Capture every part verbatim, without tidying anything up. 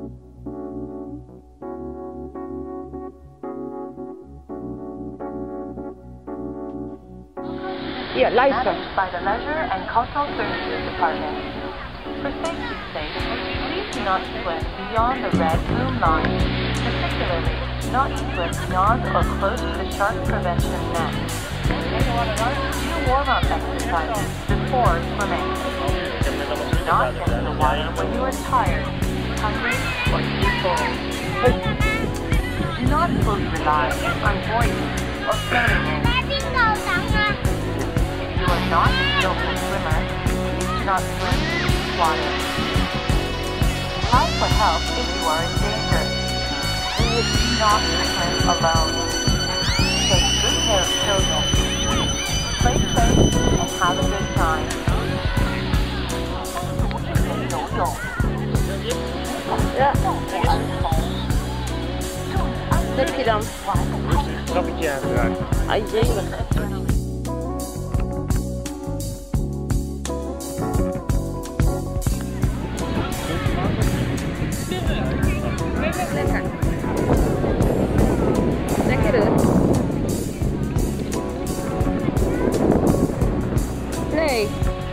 Hier, luister. Managed by the Leisure and Cultural Services Department. For safety's sake, please do not swim beyond the red boom line, particularly not swim beyond or close to the shark prevention net. Do warm-up exercises before swimming. Do not get in the water when you are tired, hungry, or too full. Do not fully rely on buoying or floating in. If you are not a skillful swimmer, please do not swim in deep water. Call for help if you are in danger. Please do not swim alone. Take good care of children. Play safe and have a good time. 游泳。 Wat heb je dan? Trappetje aangedraaid. Ah, jee. Lekker. Lekker hoor. Nee.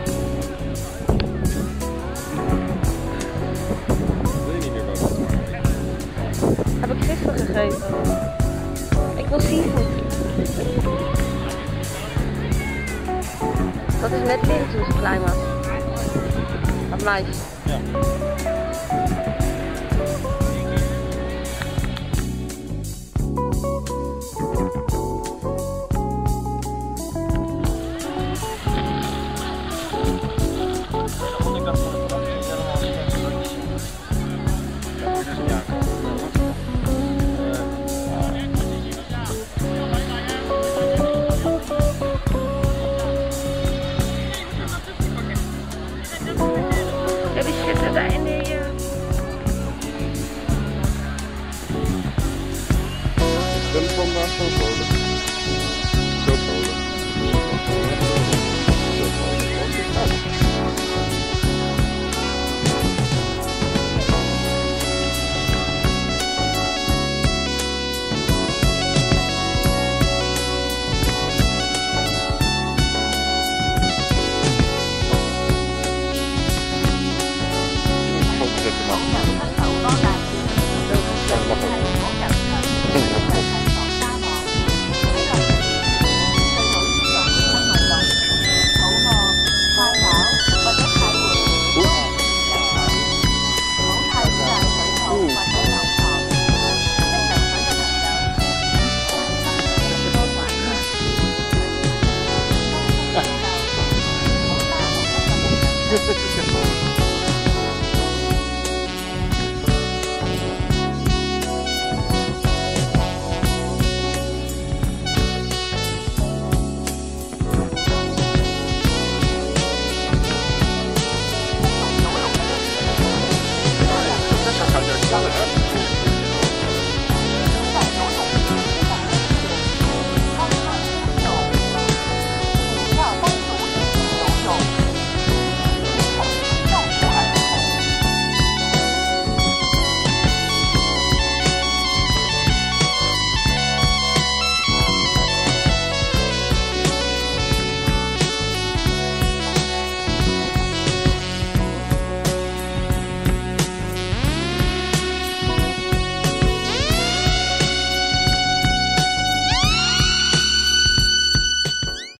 Wil je niet meer wat? Heb ik gisteren gegeten. Ik wil seafood. Dat is net leren toen ze klein was. Dat meisje. Ja. Ja, die zitten daar in die... Uh... Dan komt daar zo vrolijk. Zo vrolijk. Zo vrolijk. Zet hem af.